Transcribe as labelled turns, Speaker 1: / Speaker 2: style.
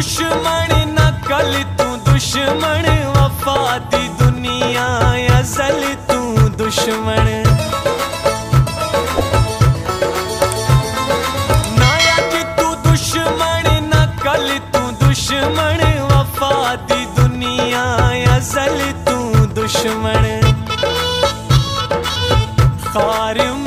Speaker 1: दुश्मन नकल तू दुश्मन, वफा दी दुनिया अज़ल तू दुश्मन। नायक तू दुश्मन नकल तू दुश्मन, वफा दी दुनिया अज़ल तू दुश्मन। खार